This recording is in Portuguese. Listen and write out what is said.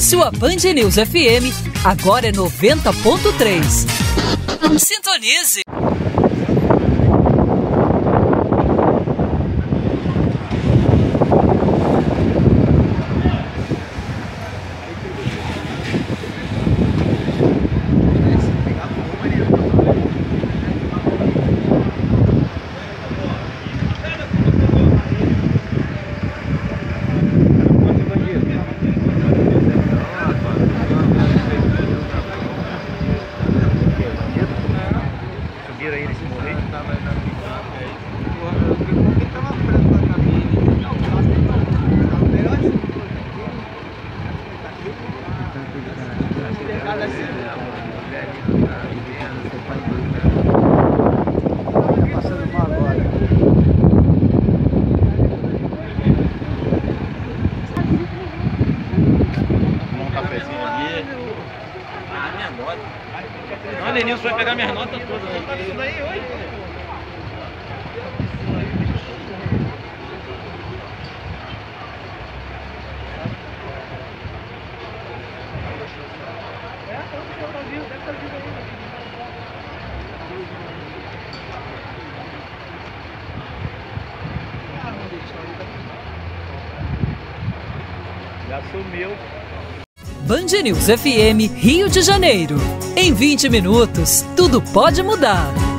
Sua Band News FM agora é 90.3. Sintonize! Não, Denilson vai pegar minhas notas todas. Não tá isso daí hoje. Já sumiu. Band News FM Rio de Janeiro. Em 20 minutos, tudo pode mudar.